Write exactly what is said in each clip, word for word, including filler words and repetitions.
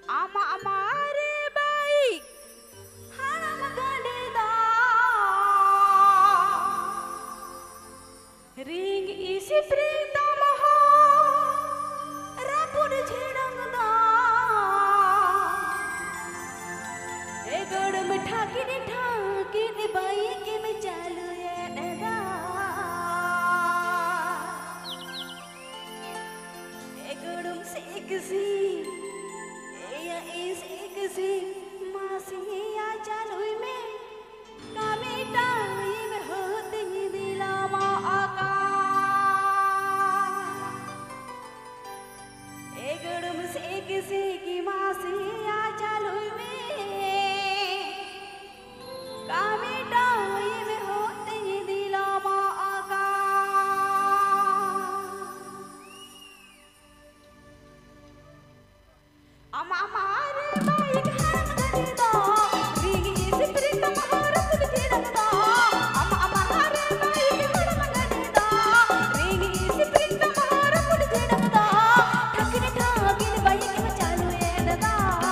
ama amare baik haram gadida ring isi prita maha rapur jhedangda egad में ठाकिन ठाकिन bike में चालू है नदा egad से किसी या इस किसी मासिया चालू में कामे टाइम होते ही दिलावा आका egad से किसी की मासिया चालू में कामे टाइम होते ही दिलावा आका ama amare baik haram gadida ring isi prita maha rapur jhedangda ama amare baik haram gadida ring isi prita maha rapur jhedangda ठाकिन ठाकिन बाइक में चालू है नदा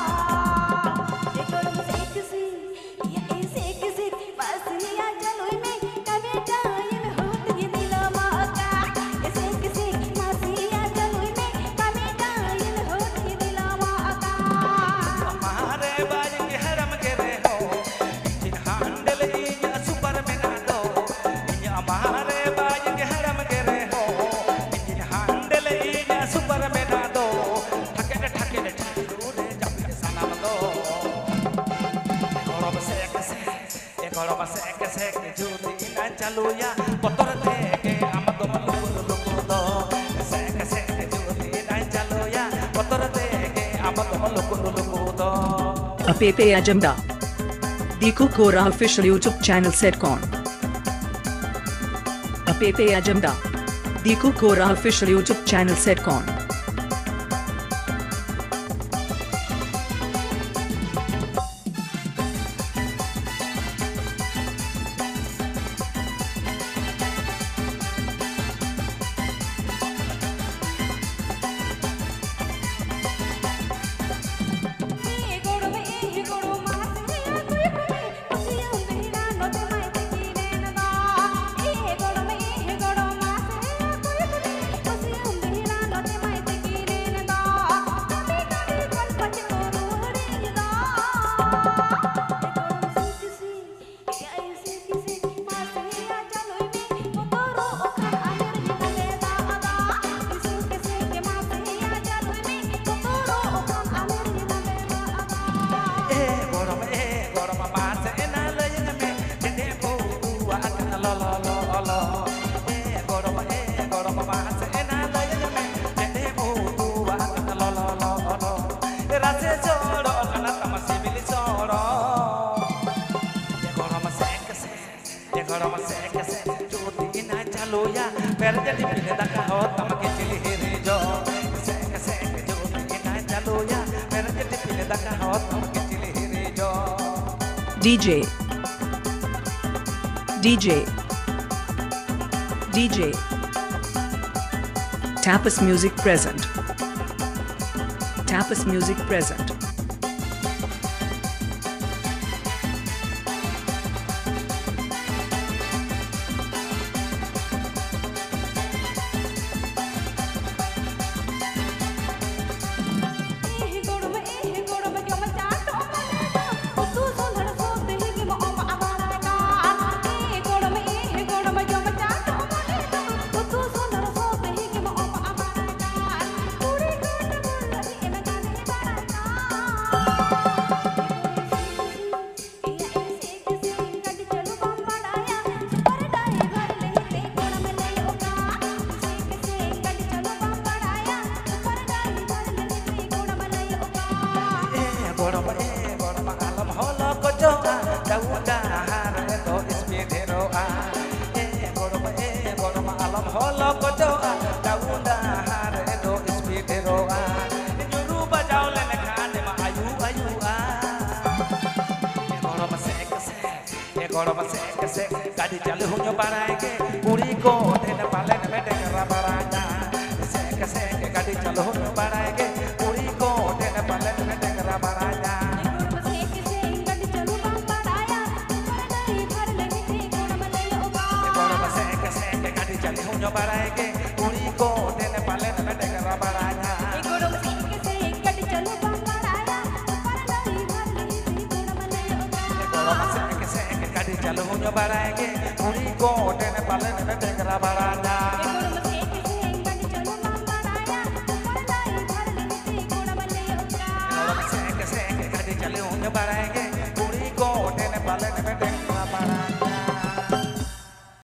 egad से किसी या ऐसे किसी बस या चालू में कभी टाइम होते ही दिलावा का ऐसे किसी मासिया चालू में कभी टाइम होते ही दिलावा हमारे बाज के हरम के रे हो इंजन हैंडल इंजन सुपर में ना दो इंजन हमारे बाज के हरम के रे हो इंजन हैंडल इंजन सुपर में ना दो ठके ठके ठके रे जब के सनम दो गौरव से कैसे ए गौरव से कैसे के जुती ना चलो या पत्थर थे के हम तो मलुर लुक दो से कैसे के जुती ना चलो या पत्थर थे के हम तो मलुर लुक दो Apepe Ajamda. Diku Kora official YouTube channel Setcon. Apepe Ajamda. Diku Kora official YouTube channel Setcon. D J D J D J Tapas Music present. Tapas Music present. गाड़ी चल हुño paraएंगे पूरी को दिन पाले में डेरा paraña से कैसे गाड़ी चल हुño paraएंगे पूरी को दिन पाले में डेरा masa ke se ke kadi jalu nyo barenge uri ko den palen ne tekra barana